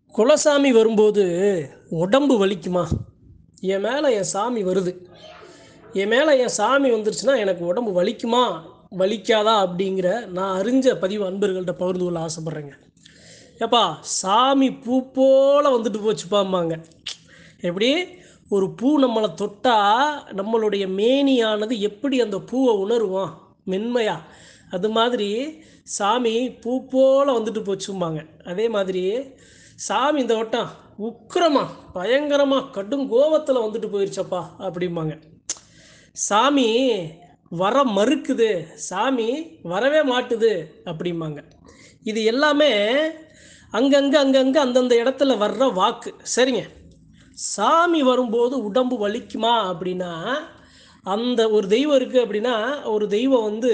குலசாமி வரும்போது உடம்பு வலிக்குமா? என் மேலே என் சாமி வருது. என் மேலே என் சாமி வந்துருச்சுன்னா எனக்கு உடம்பு வலிக்குமா? வலிக்காதா? அப்படிங்கிற நான் அறிஞ்ச பதிவு அன்பர்கள்ட்ட பகிர்ந்து கொள்ள ஆசைப்பட்றேங்க. ஏப்பா, சாமி பூ போல வந்துட்டு போச்சுப்பாம்பாங்க. எப்படி? ஒரு பூ நம்மளை தொட்டா நம்மளுடைய மேனியானது எப்படி அந்த பூவை உணருவோம் மென்மையா, அது மாதிரி சாமி பூ போல வந்துட்டு போச்சும்பாங்க. அதே மாதிரி சாமி இந்த வட்டம் உக்கிரமா, பயங்கரமா, கடும் கோவத்தில் வந்துட்டு போயிருச்சப்பா அப்படிம்பாங்க. சாமி வர மறுக்குது, சாமி வரவே மாட்டுது அப்படிம்பாங்க. இது எல்லாமே அங்கங்கே அங்கங்கே அந்தந்த இடத்துல வர்ற வாக்கு. சரிங்க. சாமி வரும்போது உடம்பு வலிக்குமா அப்படின்னா, அந்த ஒரு தெய்வம் இருக்குது அப்படின்னா, ஒரு தெய்வம் வந்து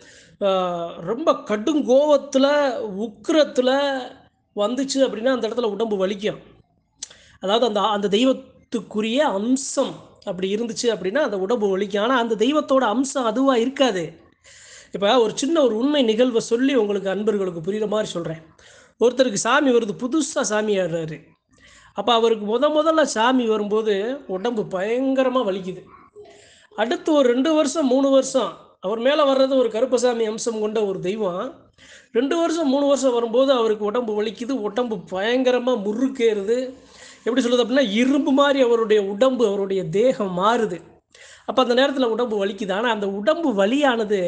ரொம்ப கடும் கோவத்தில், உக்கிரத்தில் வந்துச்சு அப்படின்னா அந்த இடத்துல உடம்பு வலிக்கும். அதாவது அந்த அந்த தெய்வத்துக்குரிய அம்சம் அப்படி இருந்துச்சு அப்படின்னா அந்த உடம்பு வலிக்கும். ஆனால் அந்த தெய்வத்தோட அம்சம் அதுவாக இருக்காது. இப்போ ஒரு சின்ன ஒரு உண்மை நிகழ்வை சொல்லி உங்களுக்கு அன்பர்களுக்கு புரிகிற மாதிரி சொல்கிறேன். ஒருத்தருக்கு சாமி வருது, புதுசாக சாமி ஆடுறாரு. அப்போ அவருக்கு முதல்ல சாமி வரும்போது உடம்பு பயங்கரமாக வலிக்குது. அடுத்து ஒரு 2 வருஷம் 3 வருஷம் அவர் மேலே வர்றது ஒரு கருப்பசாமி அம்சம் கொண்ட ஒரு தெய்வம். 2 வருஷம் 3 வருஷம் வரும்போது அவருக்கு உடம்பு வலிக்குது, உடம்பு பயங்கரமாக முறுக்கேறுது. எப்படி சொல்கிறது அப்படின்னா, இரும்பு மாதிரி அவருடைய உடம்பு, அவருடைய தேகம் மாறுது. அப்போ அந்த நேரத்தில் உடம்பு வலிக்குது. ஆனால் அந்த உடம்பு வலியானது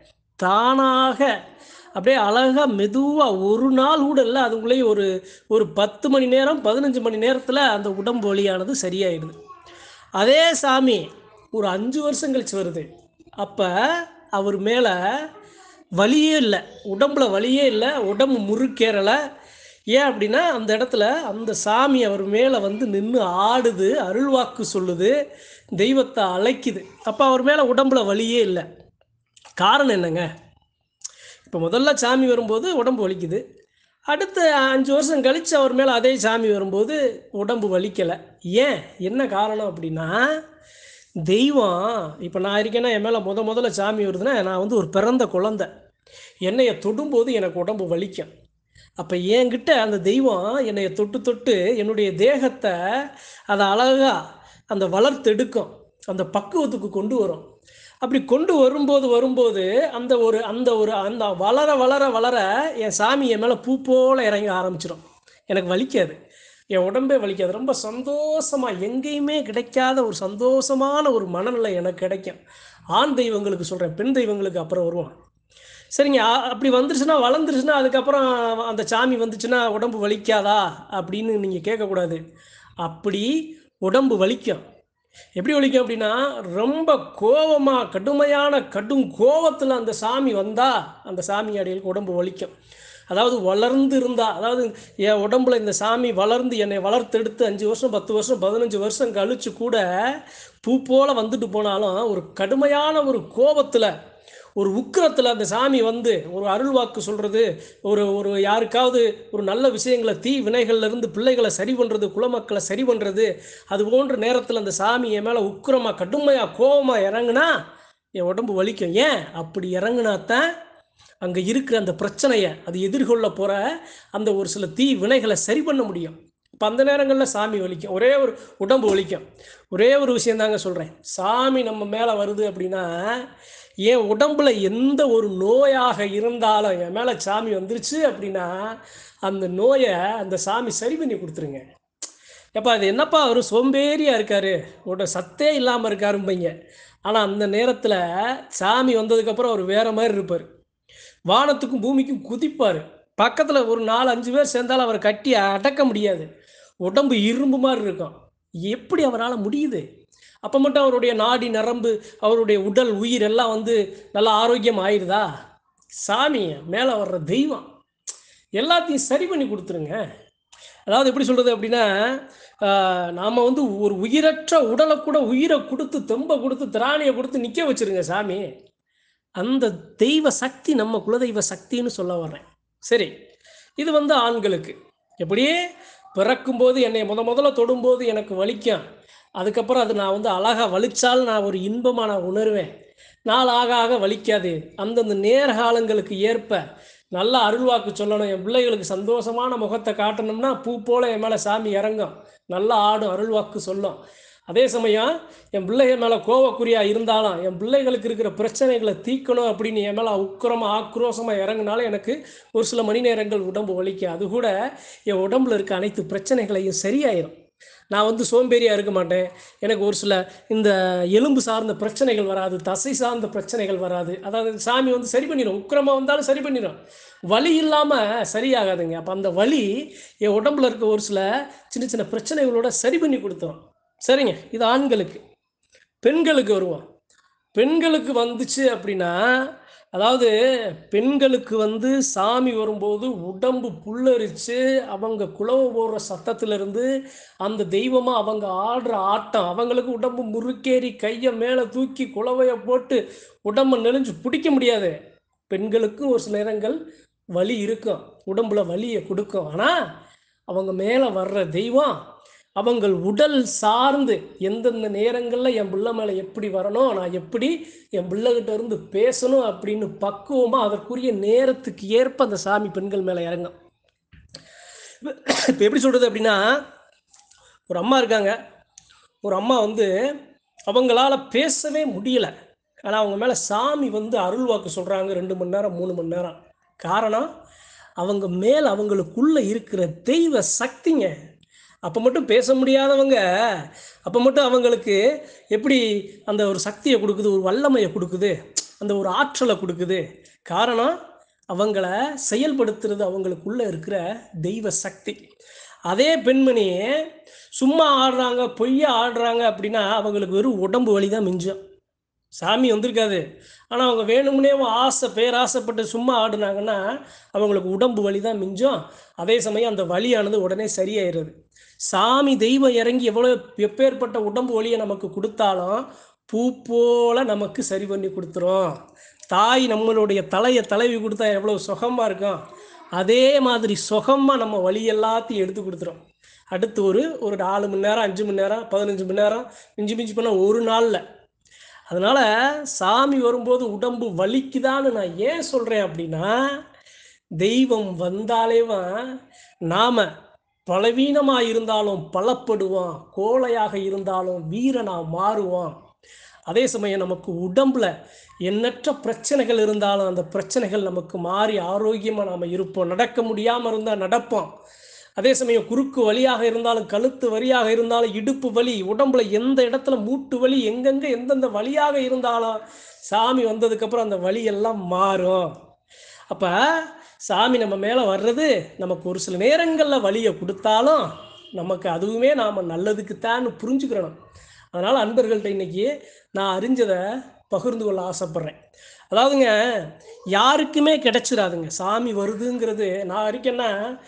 தானாக அப்படியே அழகாக மெதுவாக ஒரு நாள் கூட இல்லை, அதுக்குள்ளேயே ஒரு ஒரு 10 மணி நேரம் 15 மணி நேரத்தில் அந்த உடம்பு வலியானது சரியாயிடுது. அதே சாமி ஒரு 5 வருஷம் கழிச்சு வருது. அப்போ அவர் மேலே வலியே இல்லை, உடம்புல வலியே இல்லை, உடம்பு முறுக்கேறலை. ஏன் அப்படின்னா அந்த இடத்துல அந்த சாமி அவர் மேலே வந்து நின்று ஆடுது, அருள்வாக்கு சொல்லுது, தெய்வத்தை அழைக்குது. அப்போ அவர் மேலே உடம்புல வலியே இல்லை. காரணம் என்னங்க? இப்போ முதல்ல சாமி வரும்போது உடம்பு வலிக்குது. அடுத்த 5 வருஷம் கழித்து அவர் மேலே அதே சாமி வரும்போது உடம்பு வலிக்கலை. ஏன்? என்ன காரணம் அப்படின்னா, தெய்வம் இப்போ நான் இருக்கேன்னா என் மேலே முதல்ல சாமி வருதுன்னா நான் வந்து ஒரு பிறந்த குழந்தை. என்னைய தொடும்போது எனக்கு உடம்பு வலிக்கும். அப்போ என்கிட்ட அந்த தெய்வம் என்னைய தொட்டு தொட்டு என்னுடைய தேகத்தை அதை அழகாக அந்த வளர்த்தெடுக்கும், அந்த பக்குவத்துக்கு கொண்டு வரும். அப்படி கொண்டு வரும்போது அந்த வளர வளர வளர என் சாமி என் மேலே பூ போல் இறங்க ஆரம்பிச்சிடும். எனக்கு வலிக்காது, என் உடம்பே வலிக்காது. ரொம்ப சந்தோஷமாக, எங்கேயுமே கிடைக்காத ஒரு சந்தோஷமான ஒரு மனநிலை எனக்கு கிடைக்கும். ஆண் தெய்வங்களுக்கு சொல்கிறேன், பெண் தெய்வங்களுக்கு அப்புறம் வருவோம். சரிங்க. அப்படி வந்துருச்சுன்னா, வளர்ந்துருச்சுன்னா, அதுக்கப்புறம் அந்த சாமி வந்துச்சுன்னா உடம்பு வலிக்காதா அப்படின்னு நீங்கள் கேட்கக்கூடாது. அப்படி உடம்பு வலிக்கும். எப்படி வலிக்கும் அப்படின்னா, ரொம்ப கோவமா, கடுமையான கடும் கோவத்தில் அந்த சாமி வந்தா அந்த சாமி அடிகளுக்கு உடம்பு வலிக்கும். அதாவது வளர்ந்து இருந்தா, அதாவது என் உடம்புல இந்த சாமி வளர்ந்து என்னை வளர்த்தெடுத்து 5 வருஷம் 10 வருஷம் 15 வருஷம் கழிச்சு கூட பூ போல வந்துட்டு போனாலும் ஒரு கடுமையான ஒரு கோபத்தில், ஒரு உக்கிரத்தில் அந்த சாமி வந்து ஒரு அருள்வாக்கு சொல்கிறது, ஒரு ஒரு யாருக்காவது ஒரு நல்ல விஷயங்களை, தீ வினைகள்லேருந்து பிள்ளைகளை சரி பண்ணுறது, குலமக்களை சரி பண்ணுறது, அது போன்ற நேரத்தில் அந்த சாமி என் மேலே உக்கிரமாக கடுமையாக கோபமாக இறங்குனா என் உடம்பு வலிக்கும். ஏன்? அப்படி இறங்குனாத்தான் அங்கே இருக்கிற அந்த பிரச்சனையை அது எதிர்கொள்ள போகிற அந்த ஒரு சில தீ வினைகளை சரி பண்ண முடியும். இப்போ அந்த நேரங்களில் சாமி வலிக்கும், ஒரே ஒரு உடம்பு வலிக்கும். ஒரே ஒரு விஷயந்தாங்க சொல்கிறேன். சாமி நம்ம மேலே வருது அப்படின்னா, என் உடம்புல எந்த ஒரு நோயாக இருந்தாலும் என் மேலே சாமி வந்துருச்சு அப்படின்னா அந்த நோயை அந்த சாமி சரி பண்ணி கொடுத்துருங்க. எப்போ அது என்னப்பா அவர் சோம்பேறியாக இருக்கார், சத்தே இல்லாமல் இருக்காரும்பைங்க. ஆனால் அந்த நேரத்தில் சாமி வந்ததுக்கப்புறம் அவர் வேறு மாதிரி இருப்பார். வானத்துக்கும் பூமிக்கும் குதிப்பார். பக்கத்தில் ஒரு 4-5 பேர் சேர்ந்தாலும் அவரை கட்டி அடக்க முடியாது. உடம்பு இரும்பு மாதிரி இருக்கும். எப்படி அவரால் முடியுது? அப்போ மட்டும் அவருடைய நாடி நரம்பு, அவருடைய உடல் உயிர் எல்லாம் வந்து நல்லா ஆரோக்கியம் ஆயிடுதா? சாமி மேலே வர்ற தெய்வம் எல்லாத்தையும் சரி பண்ணி கொடுத்துருங்க. அதாவது எப்படி சொல்கிறது அப்படின்னா, நாம் வந்து ஒரு உயிரற்ற உடலை கூட உயிரை கொடுத்து, தெம்பை கொடுத்து, திராணியை கொடுத்து நிற்க வச்சுருங்க சாமி. அந்த தெய்வ சக்தி நம்ம குலதெய்வ சக்தின்னு சொல்ல வர்றேன். சரி, இது வந்து ஆண்களுக்கு. எப்படியே பிறக்கும்போது என்னை முதல்ல தொடும்போது எனக்கு வலிக்கும். அதுக்கப்புறம் அது நான் வந்து அழகாக வலிச்சால் நான் ஒரு இன்பமாக நான் உணர்வேன். நாள் ஆக ஆக வலிக்காது. அந்தந்த நேரகாலங்களுக்கு ஏற்ப நல்லா அருள்வாக்கு சொல்லணும், என் பிள்ளைகளுக்கு சந்தோஷமான முகத்தை காட்டணும்னா பூ போல் என் மேலே சாமி இறங்கும், நல்லா ஆடும், அருள்வாக்கு சொல்லும். அதே சமயம் என் பிள்ளைகள் மேலே கோவக்குறியாக இருந்தாலும் என் பிள்ளைகளுக்கு இருக்கிற பிரச்சனைகளை தீர்க்கணும் அப்படின்னு என் மேலே உக்கிரமாக ஆக்ரோஷமாக இறங்கினாலும் எனக்கு ஒரு சில மணி நேரங்கள் உடம்பு வலிக்கும். அது கூட என் உடம்புல இருக்க அனைத்து பிரச்சனைகளையும் சரியாயிடும். நான் சோம்பேறியாக இருக்க மாட்டேன். எனக்கு ஒரு சில இந்த எலும்பு சார்ந்த பிரச்சனைகள் வராது, தசை சார்ந்த பிரச்சனைகள் வராது. அதாவது சாமி சரி பண்ணிடும், உக்கிரமாக வந்தாலும் சரி பண்ணிடும். வலி இல்லாமல் சரியாகாதுங்க. அப்போ அந்த வலி என் உடம்புல இருக்க ஒரு சில சின்ன சின்ன பிரச்சனைகளோட சரி பண்ணி கொடுத்துரும். சரிங்க, இது ஆண்களுக்கு. பெண்களுக்கு வருவோம். பெண்களுக்கு வந்துச்சு அப்படின்னா, அதாவது பெண்களுக்கு சாமி வரும்போது உடம்பு புல்லரிச்சு அவங்க குலவு போடுற சத்தத்திலிருந்து அந்த தெய்வமாக அவங்க ஆடுற ஆட்டம், அவங்களுக்கு உடம்பு முறுக்கேறி கையை மேலே தூக்கி குலவையை போட்டு உடம்பை நெளிஞ்சு பிடிக்க முடியாது. பெண்களுக்கும் ஒரு சில நேரங்கள் வலி இருக்கும், உடம்புல வலியை கொடுக்கும். ஆனால் அவங்க மேலே வர்ற தெய்வம் அவங்கள் உடல் சார்ந்து எந்தெந்த நேரங்களில் என் பிள்ளை மேலே எப்படி வரணும், நான் எப்படி என் பிள்ளைகிட்ட இருந்து பேசணும் அப்படின்னு பக்குவமாக அதற்குரிய நேரத்துக்கு ஏற்ப அந்த சாமி பெண்கள் மேலே இறங்கும். இப்போ எப்படி சொல்கிறது அப்படின்னா, ஒரு அம்மா இருக்காங்க. ஒரு அம்மா அவங்களால பேசவே முடியலை. ஆனால் அவங்க மேலே சாமி அருள்வாக்கு சொல்கிறாங்க 2 மணி நேரம் 3 மணி நேரம். காரணம், அவங்க மேலே அவங்களுக்குள்ளே இருக்கிற தெய்வ சக்திங்க. அப்போ மட்டும் பேச முடியாதவங்க, அப்போ மட்டும் அவங்களுக்கு எப்படி அந்த ஒரு சக்தியை கொடுக்குது, ஒரு வல்லமையை கொடுக்குது, அந்த ஒரு ஆற்றலை கொடுக்குது. காரணம், அவங்கள செயல்படுத்துறது அவங்களுக்குள்ளே இருக்கிற தெய்வ சக்தி. அதே பெண்மணி சும்மா ஆடுறாங்க, பொய்யா ஆடுறாங்க அப்படின்னா அவங்களுக்கு வெறும் உடம்பு வலி தான் மிஞ்சும், சாமி வந்திருக்காது. ஆனால் அவங்க வேணும்னே பேராசைப்பட்டு சும்மா ஆடுனாங்கன்னா அவங்களுக்கு உடம்பு வலி தான் மிஞ்சும். அதே சமயம் அந்த வலியானது உடனே சரியாயிடுது. சாமி தெய்வம் இறங்கி எப்பேற்பட்ட உடம்பு வலியை நமக்கு கொடுத்தாலும் பூ போல் நமக்கு சரி பண்ணி கொடுத்துரும். தாய் நம்மளுடைய தலைவி கொடுத்தா எவ்வளோ சுகமாக இருக்கும், அதே மாதிரி சுகமாக நம்ம வலி எல்லாத்தையும் எடுத்து கொடுத்துரும். அடுத்து ஒரு 4 மணி நேரம் 5 மணி நேரம் 15 மணி நேரம் மிஞ்சி பண்ணால் ஒரு நாளில். அதனால் சாமி வரும்போது உடம்பு வலிக்குதான்னு நான் ஏன் சொல்கிறேன் அப்படின்னா, தெய்வம் வந்தாலேவன் நாம் பலவீனமாக இருந்தாலும் பலப்படுவோம், கோழையாக இருந்தாலும் வீரனாக மாறுவோம். அதே சமயம் நமக்கு உடம்பில் எண்ணற்ற பிரச்சனைகள் இருந்தாலும் அந்த பிரச்சனைகள் நமக்கு மாறி ஆரோக்கியமாக நாம் இருப்போம். நடக்க முடியாமல் இருந்தால் நடப்போம். அதே சமயம் குறுக்கு வலியாக இருந்தாலும், கழுத்து வலியாக இருந்தாலும், இடுப்பு வலி, உடம்புல எந்த இடத்துல மூட்டு வலி, எங்கெங்கே எந்தெந்த வலியாக இருந்தாலும் சாமி வந்ததுக்கப்புறம் அந்த வலியெல்லாம் மாறும். அப்போ சாமி நம்ம மேலே வர்றது நமக்கு ஒரு சில நேரங்களில் வலியை கொடுத்தாலும் நமக்கு அதுவுமே நாம் நல்லதுக்குத்தான்னு புரிஞ்சுக்கிறணும். அதனால் அன்பர்கள்ட்ட இன்றைக்கி நான் அறிஞ்சதை பகிர்ந்து கொள்ள ஆசைப்பட்றேன். அதாவதுங்க, யாருக்குமே கிடைச்சிடாதுங்க சாமி வருதுங்கிறது. நான் இருக்கேன்னா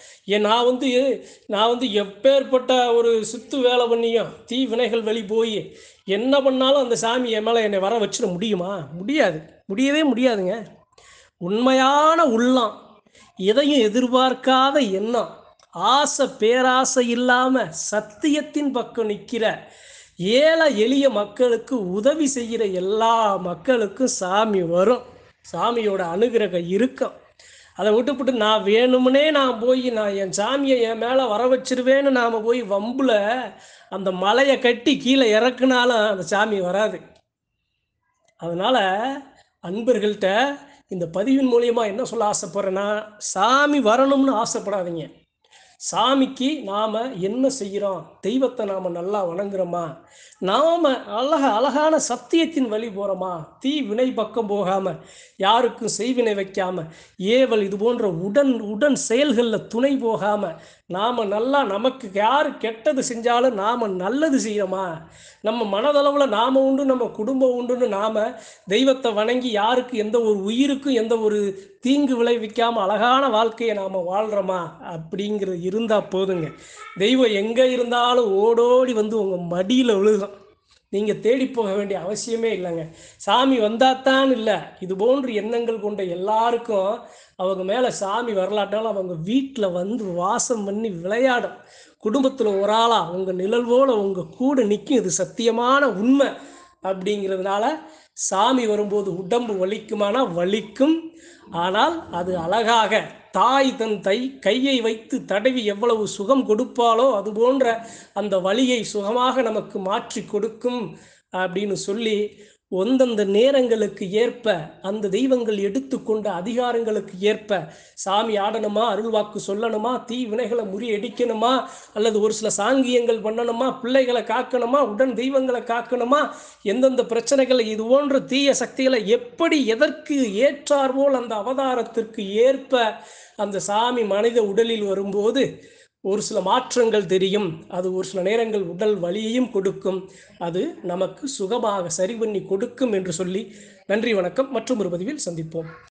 நான் எப்பேற்பட்ட ஒரு சித்து வேலை பண்ணியும் தீ வினைகள் வெளி போய் என்ன பண்ணாலும் அந்த சாமி என் மேலே என்னை வர வச்சிட முடியுமா? முடியாது, முடியவே முடியாதுங்க. உண்மையான உள்ளம், எதையும் எதிர்பார்க்காத எண்ணம், ஆசை பேராசை இல்லாமல் சத்தியத்தின் பக்கம் நிற்கிற ஏழை எளிய மக்களுக்கு உதவி செய்கிற எல்லா மக்களுக்கும் சாமி வரும். சாமியோட அனுகிரகம் இருக்கும். அதை விட்டுப்பட்டு நான் வேணும்னே நான் போய் நான் என் சாமியை என் மேலே வர வச்சிருவேன்னு நாம் போய் வம்பில் அந்த மலையை கட்டி கீழே இறக்குனாலும் அந்த சாமி வராது. அதனால் அன்பர்கள்ட்ட இந்த பதிவின் மூலியமாக என்ன சொல்ல ஆசைப்படுறேன்னா, சாமி வரணும்னு ஆசைப்படாதீங்க. சாமிக்கு நாம் என்ன செய்கிறோம், தெய்வத்தை நாம் நல்லா வணங்குறோமா, நாம் அழகான சத்தியத்தின் வழி போகிறோமா, தீ வினை பக்கம் போகாமல் யாருக்கும் செய்வினை வைக்காமல் ஏவல் இது போன்ற உடன் செயல்களில் துணை போகாமல் நாம் நல்லா நமக்கு யார் கெட்டது செஞ்சாலும் நாம் நல்லது செய்கிறோமா, நம்ம மனதளவில் நாம் உண்டு நம்ம குடும்பம் உண்டுன்னு நாம் தெய்வத்தை வணங்கி யாருக்கு எந்த ஒரு உயிருக்கும் எந்த ஒரு தீங்கு விளைவிக்காமல் அழகான வாழ்க்கையை நாம் வாழ்கிறோமா அப்படிங்கிறது இருந்தால் போதுங்க. தெய்வம் எங்கே இருந்தாலும் ஓடோடி உங்கள் மடியில் விழுகும். நீங்கள் தேடி போக வேண்டிய அவசியமே இல்லைங்க. சாமி வந்தாத்தான் இல்லை, இது போன்று எண்ணங்கள் கொண்ட எல்லாருக்கும் அவங்க மேலே சாமி வரலாட்டாலும் அவங்க வீட்டில் வாசம் பண்ணி விளையாடும். குடும்பத்தில் ஒரு ஆளாக உங்கள் நிழல்வோடு உங்கள் கூட நிற்கும். இது சத்தியமான உண்மை. அப்படிங்கிறதுனால சாமி வரும்போது உடம்பு வலிக்குமானா வலிக்கும். ஆனால் அது அழகாக தாய் தன் கையை வைத்து தடவி எவ்வளவு சுகம் கொடுப்பாளோ அது போன்ற அந்த வலியை சுகமாக நமக்கு மாற்றி கொடுக்கும் அப்படின்னு சொல்லி ஒந்தந்த நேரங்களுக்கு ஏற்ப அந்த தெய்வங்கள் எடுத்துக்கொண்ட அதிகாரங்களுக்கு ஏற்ப சாமி ஆடணுமா, அருள்வாக்கு சொல்லணுமா, தீ வினைகளை முறியடிக்கணுமா, அல்லது ஒரு சில சாங்கியங்கள் பண்ணணுமா, பிள்ளைகளை காக்கணுமா, உடன் தெய்வங்களை காக்கணுமா, எந்தெந்த பிரச்சனைகளை இது போன்ற தீய சக்திகளை எப்படி எதற்கு ஏற்றார்போல் அந்த அவதாரத்திற்கு ஏற்ப அந்த சாமி மனித உடலில் வரும்போது ஒரு சில மாற்றங்கள் தெரியும். அது ஒரு சில நேரங்கள் உடல் வலியையும் கொடுக்கும். அது நமக்கு சுகமாக சரி பண்ணி கொடுக்கும் என்று சொல்லி நன்றி, வணக்கம். மற்றும் ஒரு பதிவில் சந்திப்போம்.